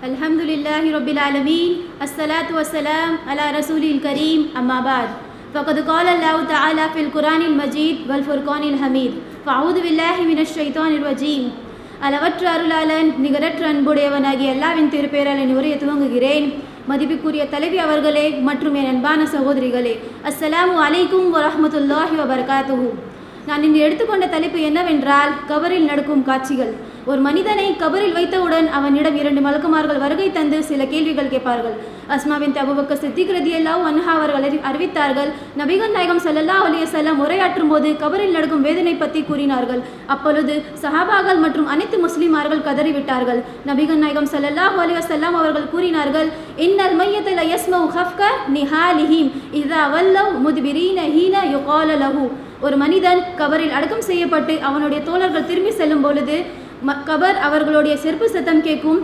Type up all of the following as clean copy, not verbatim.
अल्हम्दुलिल्लाहि रब्बिल आलमीन अस्सलातु वस्सलाम अला रसूलिल करीम अम्मा बाद फ़क़द क़ाल अल्लाहु तआला फ़िल क़ुरानिल मजीद वल फ़ुरक़ानिल हमीद फ़अऊज़ु बिल्लाहि मिनश ஷைத்தானிர் ரஜீம். அளவற்ற அருளாளன் நிகரற்ற அன்புடையவனாகிய அல்லாஹ்வின் திருப்பெயரால் உரைய துவங்குகிறேன். மதிப்புக்குரிய தலைவி அவர்களே மற்றும் என் அன்பான சகோதரிகளே, அஸ்ஸலாமு அலைக்கும் வரஹ்மத்துல்லாஹி வபரகாத்துஹு. நான் இன்று எடுத்துக்கொண்ட தலைப்பு என்னவென்றால் கபரில் நடக்கும் காட்சிகள். ஒரு மனிதனை கபரில் வைத்தவுடன் அவனிடம் 2 மலக்குமார்கள் வருகை தந்து சில கேள்விகள் கேட்பார்கள். அஸ்மா பின்த் அபூபக்கர் சித்திக் ரலியல்லாஹு அன்ஹா அவர்கள் அறிவித்தார்கள், நபிகள் நாயகம் ஸல்லல்லாஹு அலைஹி வஸல்லம் உரையாற்றும் போது கபரில் நடக்கும் வேதனை பற்றி கூறினார்கள். அப்பொழுது சஹாபாக்கள் மற்றும் அனைத்து முஸ்லிமார்கள் கதறிவிட்டார்கள். நபிகள் நாயகம் ஸல்லல்லாஹு அலைஹி வஸல்லம் அவர்கள் கூறினார்கள், இன்னல் மையத ல யஸ்மஉ ஹஃப்க நிஹாலிஹிம் இதா வல்லவ் முத்பிரீன ஹீன யுகால லஹு. ஒரு மனிதன் கபரில் அடக்கம் செய்யப்பட்டு அவனுடைய தோழர்கள் திரும்பி செல்லும் பொழுது கபர் அவர்களுடைய செருப்பு சத்தம்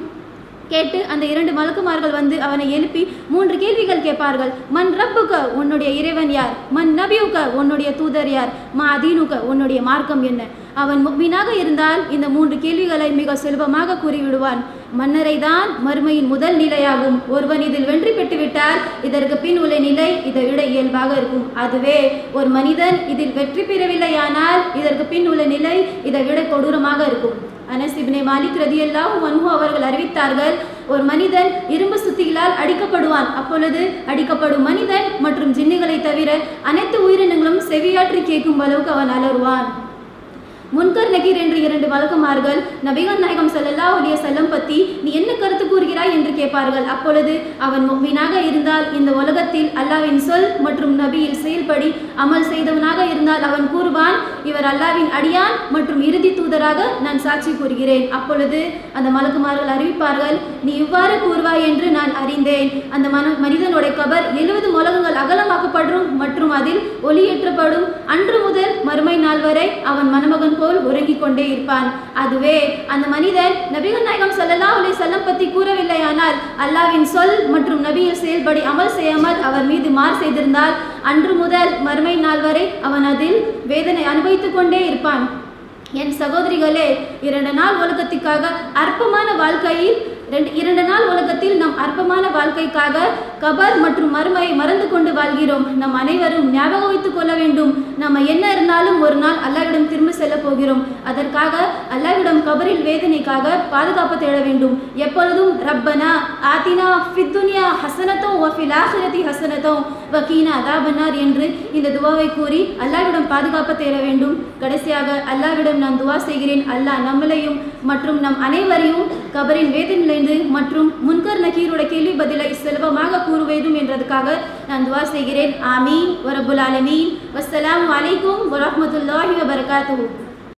கேட்டு அந்த 2 மலக்குமார்கள் வந்து அவனை எழுப்பி 3 கேள்விகள் கேட்பார்கள். மன் ரப்புக, உன்னுடைய இறைவன் யார்? மன் நபியுக, உன்னுடைய தூதர் யார்? மா அதீனுக, உன்னுடைய மார்க்கம் என்ன? அவன் முஃமினாக இருந்தால் இந்த 3 கேள்விகளை மிக சுலபமாக கூறிவிடுவான். மன்னரை தான் மறுமையின் முதல் நிலையாகும். ஒருவன் இதில் வெற்றி பெற்றுவிட்டால் இதற்கு பின் உள்ள நிலை இதை விட இயல்பாக இருக்கும். அதுவே ஒரு மனிதன் இதில் வெற்றி பெறவில்லையானால் இதற்கு பின் உள்ள நிலை இதை விட கொடூரமாக இருக்கும். அனஸ் இப்னு மாலிக் ரலியல்லாஹு அன்ஹு அவர்கள் அறிவித்தார்கள், ஒரு மனிதன் இரும்பு சுத்திகளால் அடிக்கப்படுவான். அப்பொழுது அடிக்கப்படும் மனிதன் மற்றும் ஜின்னுகளை தவிர அனைத்து உயிரினங்களும் செவியாற்றி கேட்கும் அளவுக்கு அவன் அலறுவான். முன்கர் நகீர் என்று 2 மலக்குமார்கள் நபிகள் நாயகம் ஸல்லல்லாஹு அலைஹி வஸல்லம் பற்றி நீ என்ன கருத்து கூறுகிறாய் என்று கேட்பார்கள். அப்பொழுது அவன் முஃமினாக இருந்தால் இந்த உலகத்தில் அல்லாஹ்வின் சொல் மற்றும் நபியில் செயல்படி அமல் செய்தவனாக இருந்தால் அவன் கூறுவான், இவர் அல்லாஹ்வின் அடியான் மற்றும் இறுதி தூதராக நான் சாட்சி கூறுகிறேன். அப்பொழுது அந்த மலக்குமார்கள் அறிவிப்பார்கள், நீ இவ்வாறு கூறுவாய் என்று நான் அறிந்தேன். அந்த மனிதனுடைய கபர் 70 உலகங்கள் அகலமாக்கப்படும் மற்றும் அதில் ஒளியேற்றப்படும். அன்று முதல் மறுமை நாள் வரை அவன் மணமகன் போல் உறங்கிக் கொண்டே இருப்பான். அதுவே அந்த மனிதன் நபிகள் நாயகம் ஸல்லல்லாஹு அலைஹி வஸல்லம் பற்றி கூறவில்லையானால் அல்லாஹ்வின் சொல் மற்றும் நபியில் செயல்படி அமல் செய்யாமல் அவர் மீது மாறு செய்திருந்தால் அன்று முதல் மறுமை நாள் வரை அவன் அதில் வேதனை அனுபவித்துக் கொண்டே இருப்பான். என் சகோதரிகளே, 2 நாள் உலகத்திற்காக அற்பமான வாழ்க்கையில் 2 நாள் உலகத்தில் நம் அற்பமான வாழ்க்கைக்காக கபர் மற்றும் மறுமையை மறந்து கொண்டு வாழ்கிறோம். நம் அனைவரும் ஞாபகம் வைத்துக் கொள்ள வேண்டும், நம்ம என்ன இருந்தாலும் ஒரு நாள் அல்லாஹ்விடம் திரும்ப செல்ல போகிறோம். அதற்காக அல்லாஹ்விடம் கபரில் வேதனைக்காக பாதுகாப்பு தேட வேண்டும். எப்பொழுதும் ரப்பனா ஆத்தினா ஃபித் துன்யா ஹஸனத்தோ வ ஃபில் ஆখিরাতি ஹஸனத்தோ வ கீனா அதாபன்னார் என்று இந்த துஆவை கூறி அல்லாஹ்விடம் பாதுகாப்பு தேட வேண்டும். கடைசியாக அல்லாஹ்விடம் நான் துஆ செய்கிறேன், அல்லாஹ் நம்மளையும் மற்றும் நம் அனைவரையும் கபரின் வேதனையிலிருந்து மற்றும் முன்கர் நகீருடைய கேள்வி பதிலை சுலபமாக கூறுவேதும் என்றதுக்காக நான் துஆ செய்கிறேன். ஆமீன் வ ரப்புல் ஆலமீன். வஸ்ஸலாமு அலைக்கும் வரஹ்மத்துல்லாஹி வபரகாத்துஹு.